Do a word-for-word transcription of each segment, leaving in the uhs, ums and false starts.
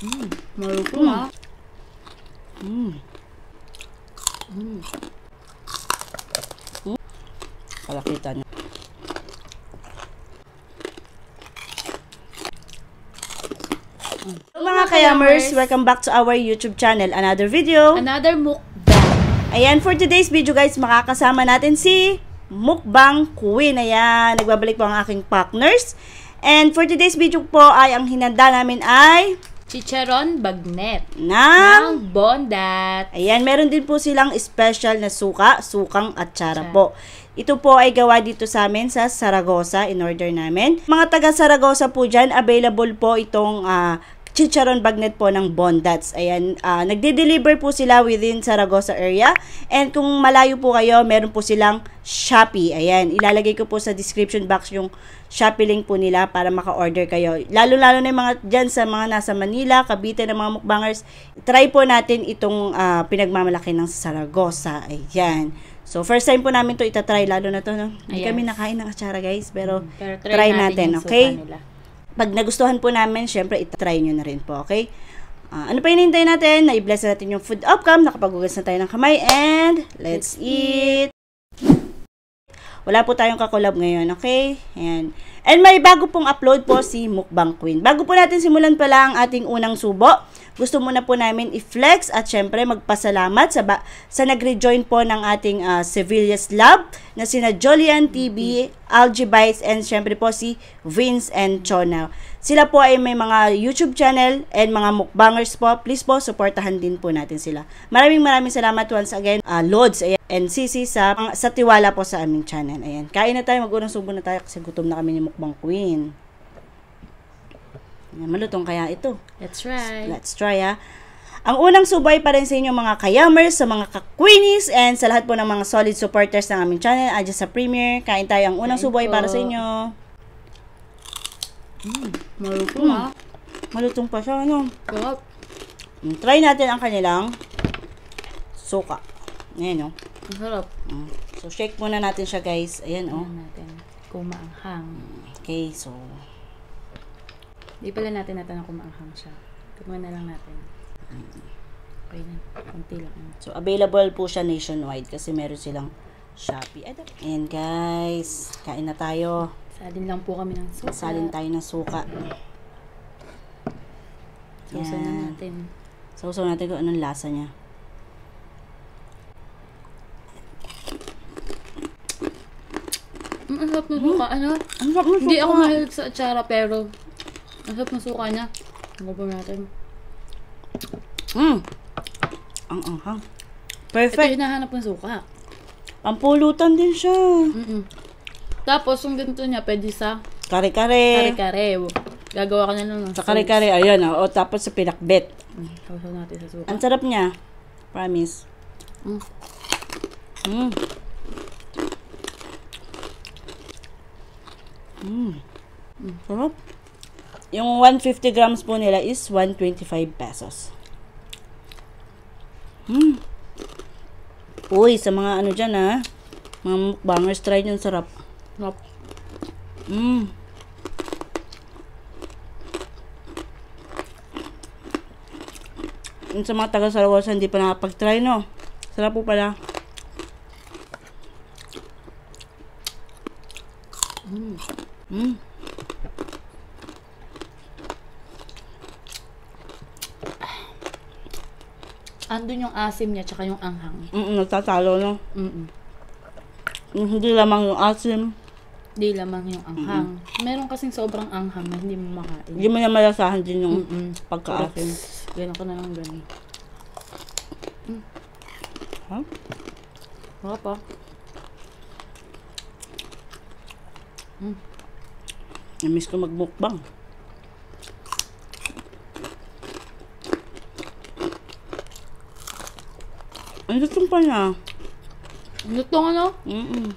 Mm, malutong ah. Mm. Mm. Mm. Kalakita niya. So, mga kayamers, welcome back to our YouTube channel. Another video. Another mukbang. Ayan, for today's video guys, makakasama natin si Mukbang Queen. Ayan, nagbabalik po ang aking partners. And for today's video po ay ang hinanda namin ay Chicharon Bagnet ng ng Bondat'S. Ayan, meron din po silang special na suka, sukang atsara po. Ito po ay gawa dito sa amin sa Zaragoza, in order namin. Mga taga Zaragoza po dyan, available po itong uh, Chicharon Bagnet po ng BONDAT'S. Ayan, uh, nagde-deliver po sila within Zaragoza area. And kung malayo po kayo, meron po silang Shopee. Ayan, ilalagay ko po sa description box yung Shopee link po nila para maka-order kayo. Lalo-lalo na yung mga dyan sa mga nasa Manila, Cavite na mga mukbangers. Try po natin itong uh, pinagmamalaki ng Zaragoza. Ayan. So, first time po namin to itatry, lalo na to, no? Hindi kami nakain ng atsara, guys, pero, mm, pero try, try natin, natin okay? Pag nagustuhan po namin, syempre, itatry nyo na rin po, okay? Uh, ano pa hinihintay natin? Na-i-bless natin yung food outcome, nakapaghugas na tayo ng kamay, and let's eat! Wala po tayong kakolab ngayon, okay? Ayan. And may bago pong upload po si Mukbang Queen. Bago po natin simulan pala ang ating unang subo, gusto muna po namin i-flex at syempre magpasalamat sa, sa nag-rejoin po ng ating uh, Sevilla's Lab na sina Jolian T V, Algibites, and syempre po si Vince and Chona. Sila po ay may mga YouTube channel and mga mukbangers po. Please po, supportahan din po natin sila. Maraming maraming salamat once again, uh, Lods and Sisi sa, sa tiwala po sa aming channel. Ayan. Kain na tayo, mag-unang subo na tayo kasi gutom na kami ni Mukbang Queen. Ayan, malutong kaya ito. Let's try. Let's try ha. Ang unang subay pa rin sa inyo mga kayamers, sa mga ka-queenies, and sa lahat po ng mga solid supporters ng aming channel, adyan sa premiere. Kain tayo ang unang subay para sa inyo. Mm, malutong mm. ha. Malutong pa siya, ano? Sarap. Mm, try natin ang kanilang suka. Ayan, no? Ang sarap. Mm. So, shake muna natin siya, guys. Ayan, oh. Ayan natin. Kumaanghang. Okay, so di pala natin natin na kumaanghang siya. Tignan na lang natin. Okay na. Kunti lang. So, available po siya nationwide kasi meron silang Shopee. Ayan, guys. Kain na tayo. Salin lang po kami ng suka. Salin tayo ng suka. Sausaw na natin. Sausaw natin kung anong lasa niya. Mm, ang sarap ng suka. Ano? Ang sarap ng suka. Hindi ako mahilig sa atsara pero ang sarap ng suka niya. Ang po natin. Mm. Ang anghang. Perfect. Ito hinahanap ng suka. Pampulutan din siya. Mm -mm. Tapos, yung ganito niya, pwede sa kare-kare. Kare-kare. Gagawa ka na lang ng sa kare-kare, ayan. O, tapos sa pinakbet. Mm, sausaw natin sa suka. Ang sarap niya. Promise. Mm. Mm. Mm. Mm. Sarap. Yung one hundred fifty grams po nila is one hundred twenty-five pesos. Mm. Uy, sa mga ano dyan ha. Mga mukbangers, try nyo. Sarap. Sarap. Mm. Yung sa mga taga-Zaragoza, hindi pa nakapag-try, no? Sarap po pala. Mm. Mm. Andun yung asim niya, tsaka yung anghang. Mm, nagtatalo, no? Mm-mm. Hindi lamang yung asim. Hindi lamang yung anghang. Mm-mm. Meron kasing sobrang anghang na hindi mo makain. Hindi mo na malasahan din yung Mm-mm. pagka-asim. Gano'n ko na lang gano'n. Mm. Ha? Wala pa. Mm. Namiss ko magmukbang. Ang lutong pa niya. Lutong ano? Mm-mm.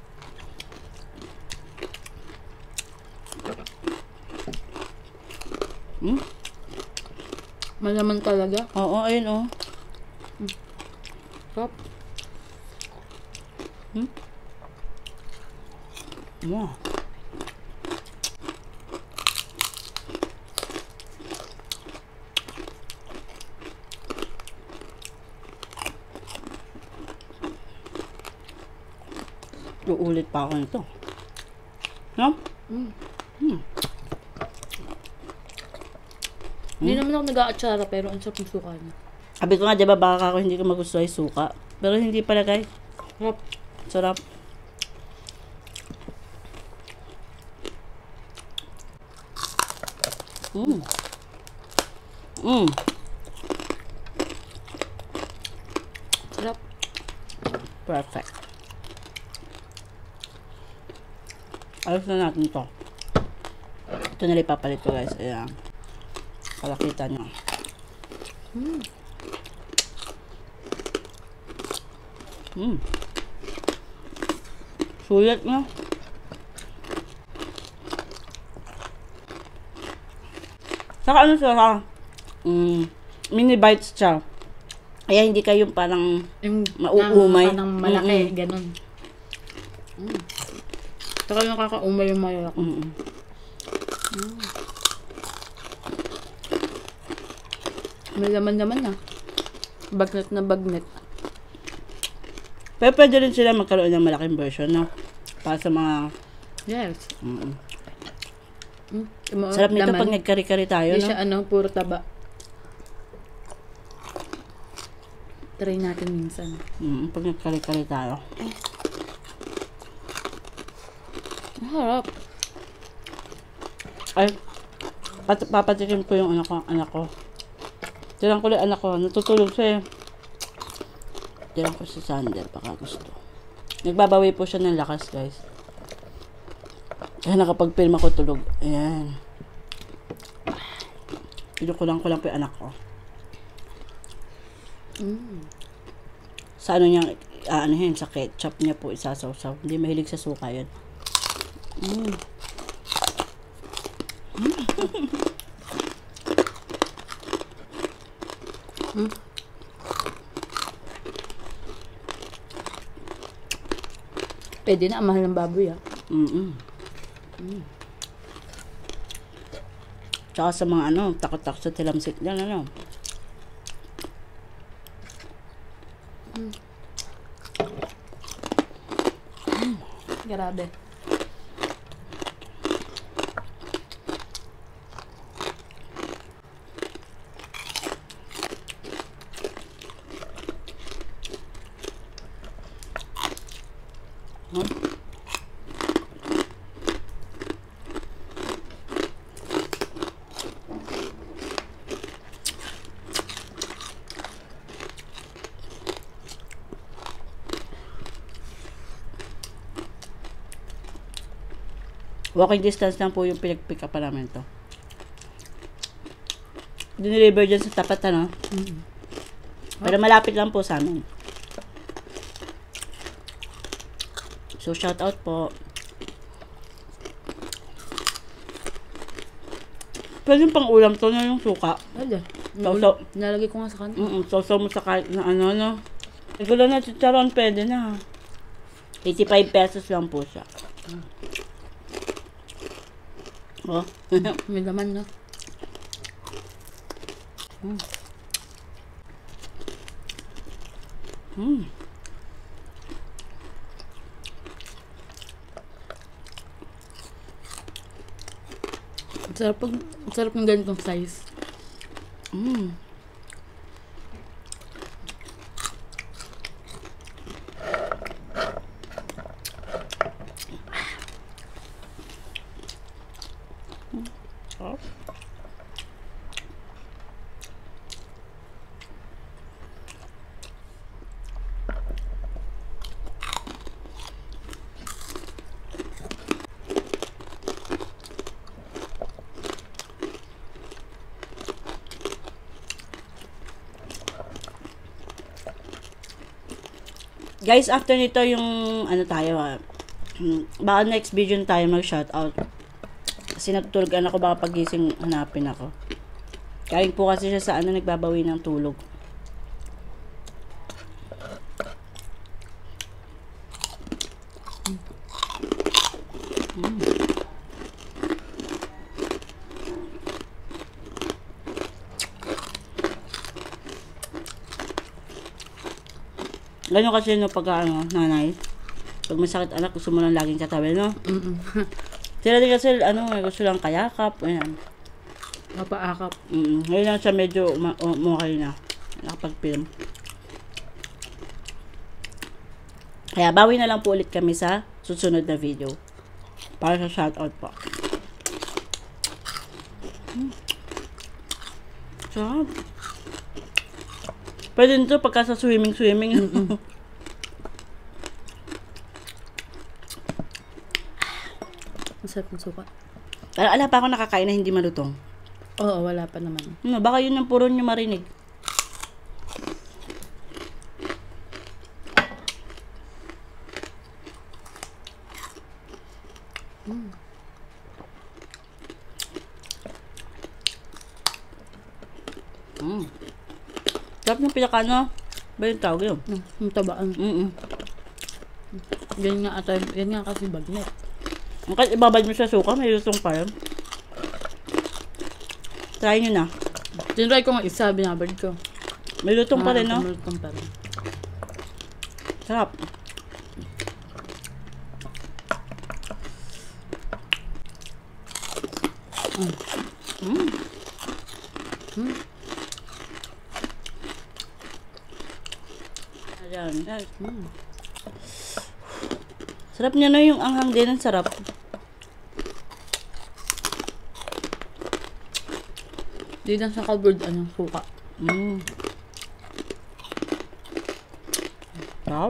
Mm? Malaman talaga. Oo, ayun oh. Mm. Sarap. Hmm? Wow. Uulit pa ako nito. No? Mm. Hmm. Hindi naman ako nag-aatsara, pero ang sarap ng suka niya. Sabi ko nga, diba, baka ako hindi ko magustuhan yung suka. Pero hindi pala, guys. Sarap. Sarap. Mm. Mm. Sarap. Perfect. Ayos na natin to. Ito na lang ipapalit ko, guys. Ayan. Palakita nyo. Mm. Mm. Sulit na. Saka ano siya, mm, mini bites siya. Kaya hindi kayo parang Yung mauumay. Ng malaki, Mm-mm. ganun. Mm. Saka yung nakakaumay yung malaki. Mm-mm. Mm. May laman-laman na. Bagnet na bagnet. Pero pwede rin sila magkaroon ng malaking version, no? Para sa mga... Yes. Mm-mm. Mm. Yung Sarap nito laman. pag nagkari-kari tayo, Hindi no? siya ano, puro taba. Try natin minsan. Mm, pag nagkari-kari tayo. Ang harap. Ay, pat- papatikin ko yung anak ko. Anak ko. Tirang ko lang anak ko. Natutulog siya eh. Tirang ko si Sander. Baka gusto. Nagbabawi po siya ng lakas, guys. Kaya nakapag-film ako tulog. Ayan. Pinukulang ko lang po yung anak ko. Mm. Sa ano niya, ah, ano yun, sa ketchup niya po isasaw-saw. Hindi mahilig sa suka yun. Mm. Mm. Pwede na, ang mahal ng baboy ah. Mm-mm. Mm. Tsaka sa mga ano, takot-takot sa tilamsik yan, ano. Mm. Mm. Grabe. Huh? Walking distance lang po yung pinag-pick up namin to. Dineliver dyan sa tapat, ano? Mm. Pero malapit lang po sa amin. So, shout out po. Pwede pang ulam to na yung suka. Wala. So, Nalagay ko nga sa kanto. Mm-mm, so, mo sa kahit na ano, no? Regular na chicharon, pwede na. eighty-five pesos lang po siya. Oh. May laman na. Mm. Mm. Ang sarap pag, ang sarap ng ganitong size. Mm. Oh. Guys, after nito yung ano tayo ah, baka next video na tayo mag-shoutout. Kasi natutulog ako, baka pagising hanapin ako. Kaling po kasi siya sa ano, nagbabawi ng tulog. Mm. Ganyan kasi no pagka ano, nanay. Pag masakit anak, gusto mo lang laging katawin, no? Mm-mm. Sila din kasi, ano, gusto lang kayakap, ayan. Mapaakap. Mm, ngayon lang siya medyo umukay na. Nakapag-film. Kaya bawi na lang po ulit kami sa susunod na video. Para sa shoutout po. Hmm. Sarap. Pwede nito pagka sa swimming-swimming. Mm-mm. Masarap ng suka. Pero ala pa ako nakakain na hindi malutong. Oo, wala pa naman. No, baka yun ang puro nyo marinig. Mm. Mm. Sarap ng pinaka ano? Ba yung tawag yun? Mm, yung tabaan. Mm-mm. Yan nga ata, yan nga kasi bagnet. Kahit ibabad mo sa suka, may lutong pa yun. Try nyo na. Tinry ko nga isa, binabad ko. May lutong pa rin, no? May lutong pa rin. Sarap. Mm. Mm. Mm. Ayan. Mm. Sarap niya, no? Yung anghang din, ang sarap. Di lang sa cupboard, ano, suka. Mm. Sarap.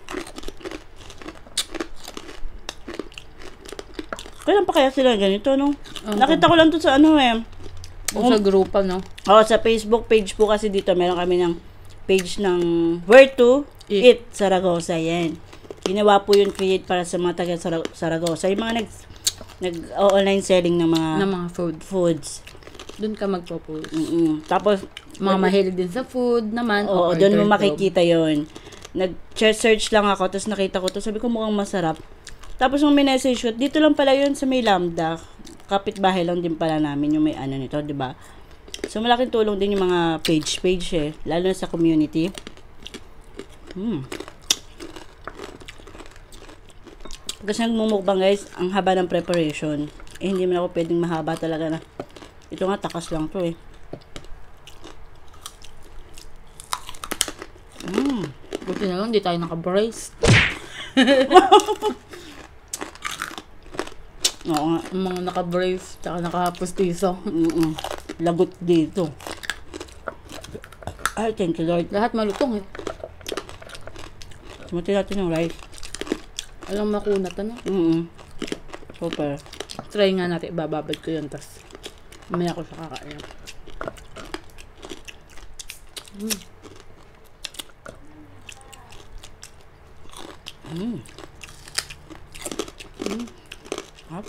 Kailan pa kaya sila ganito, no? Uh-huh. Nakita ko lang to sa ano, eh. O sa grupa, no? Oo, sa Facebook page po kasi dito, meron kami ng page ng Where to Eat, Eat Zaragoza, yan. Ginawa po yun, create para sa mga taga Zaragoza. Yung mga nag, nag-online selling ng mga, ng mga food. foods. Doon ka magpo-post. Mm-mm. Tapos, Mga mahilig din sa food naman. oo, o doon mo order makikita yon. Nag-search lang ako, tapos nakita ko to, sabi ko mukhang masarap. Tapos nung minessage shoot, dito lang pala yun sa may Lambda. Kapitbahay lang din pala namin yung may ano nito, di ba? So malaking tulong din yung mga page-page eh, lalo na sa community. Hmm. Kasi nagmumukbang guys, ang haba ng preparation. Eh hindi man ako pwedeng mahaba talaga na. Ito nga, takas lang to eh. Mm. Buti na lang, hindi tayo naka-brace. Oo nga. Yung mga naka-brace, tsaka naka-pustiso. Mm-mm. Lagot dito. Ay, thank you Lord. Lahat malutong eh. Sumuti natin yung rice. Alang makunat, ano? Mm-mm. Super. Try nga natin, ibababad ko yun, tas mamaya ko siya kakain. Mm. Mm. Mm. Hop.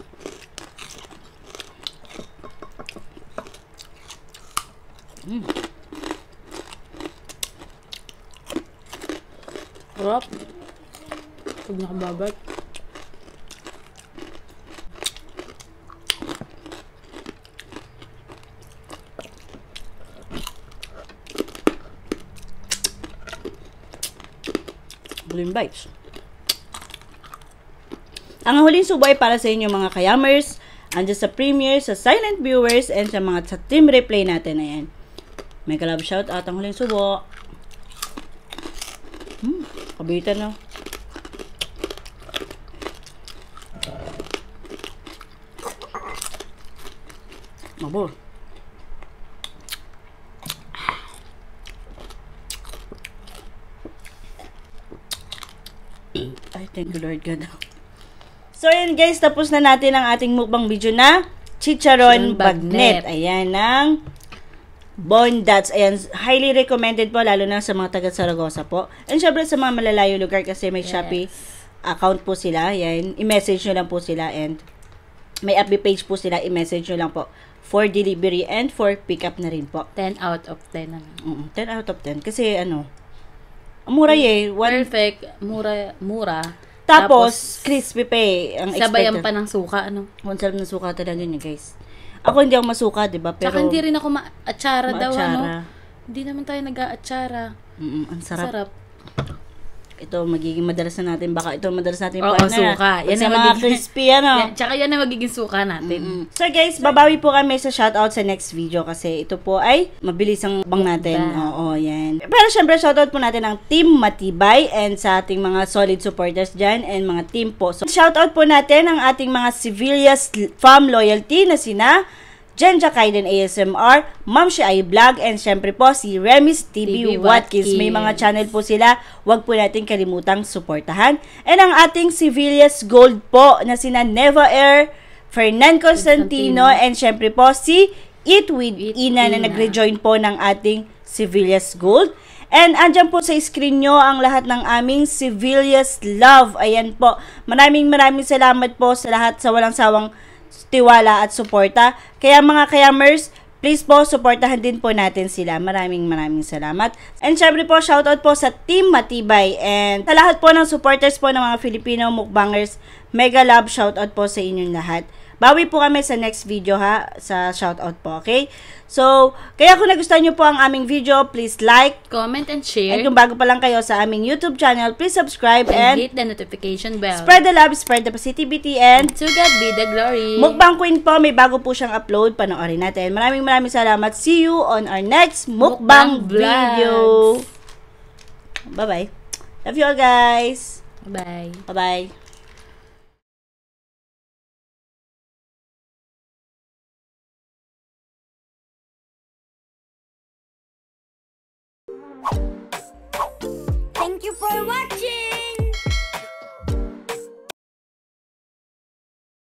Mm. Sarap. Pag nakababad. Goodvibes. Ang huling subo ay para sa inyo mga kayamers, andyan sa premiere, sa silent viewers, and sa mga sa team replay natin. Ayan. May kalab shout out ang huling subo. Hmm, kabitan na. Mabor. Ay, thank you Lord God. So, yun guys, tapos na natin ang ating mukbang video na Chicharon Bagnet. Ayan, ng BONDAT'S. Ayan, highly recommended po, lalo na sa mga taga Zaragoza po. And syempre sa mga malalayo lugar kasi may yes. Shopee account po sila. Ayan, i-message nyo lang po sila and may F B page po sila, i-message nyo lang po for delivery and for pick-up na rin po. ten out of ten. Mm, ten out of ten. Kasi ano, mura eh. One, perfect. Mura. Mura. Tapos, tapos crispy pa eh. Ang sabayan pa ng suka, ano? Ang sarap ng suka talaga yun, guys. Ako hindi ako masuka, diba? Pero, tsaka hindi rin ako ma-atsara daw, ano? ma-atsara. Hindi naman tayo nag-aatsara. Mm-mm, ang sarap. Sarap. ito magiging madalas na natin. Baka ito madalas natin Oo, partner. suka. Yan Sa ang mga magiging- crispy, ano. Yan, tsaka yan na magiging suka natin. Mm-mm. So guys, babawi po kami sa shoutout sa next video kasi ito po ay mabilis ang bang natin. Mukbang. Oo, yan. Pero syempre, shoutout po natin ang Team Matibay and sa ating mga solid supporters dyan and mga team po. So, shoutout po natin ang ating mga Sevilla's Farm Loyalty na sina Jenja Kaiden A S M R, Ma'am Shai Vlog, and syempre po si Remis T V, T V Watkins. May mga channel po sila. Huwag po natin kalimutang suportahan. And ang ating Sevilla's Gold po na sina Neva Air, Fernan Constantino, and syempre po si Eat with Eat Ina na Ina. nagre-join po ng ating Sevilla's Gold. And andyan po sa screen nyo ang lahat ng aming Sevilla's Love. Ayan po. Maraming maraming salamat po sa lahat sa walang sawang tiwala at suporta. Kaya mga kayamers, please po, suportahan din po natin sila. Maraming maraming salamat. And syempre po, shoutout po sa Team Matibay. And sa lahat po ng supporters po ng mga Filipino mukbangers, mega love shoutout po sa inyong lahat. Bawi po kami sa next video ha, sa shoutout po, okay? So, kaya kung nagustuhan nyo po ang aming video, please like, Comment and share. and kung bago pa lang kayo sa aming YouTube channel, please subscribe and and hit the notification bell. spread the love, spread the positivity, and To God be the glory. Mukbang Queen po, may bago po siyang upload. Panoorin natin. Maraming maraming salamat. See you on our next mukbang, Mukbang video. vlogs. Bye-bye. Love you all, guys. Bye. Bye-bye. Thank you for watching!